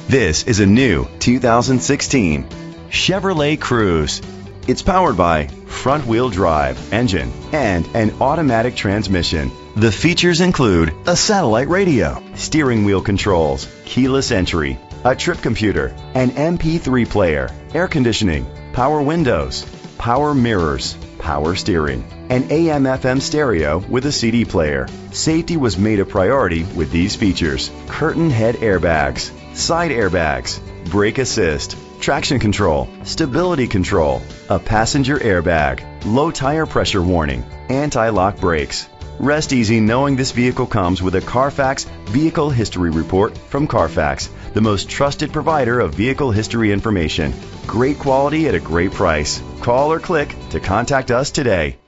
This is a new 2016 Chevrolet Cruze. It's powered by front-wheel drive engine and an automatic transmission. The features include a satellite radio, steering wheel controls, keyless entry, a trip computer, an MP3 player, air conditioning, power windows, power mirrors, power steering, an AM/FM stereo with a CD player. Safety was made a priority with these features: curtain head airbags, side airbags, brake assist, traction control, stability control, a passenger airbag, low tire pressure warning, anti-lock brakes. Rest easy knowing this vehicle comes with a Carfax Vehicle History Report from Carfax, the most trusted provider of vehicle history information. Great quality at a great price. Call or click to contact us today.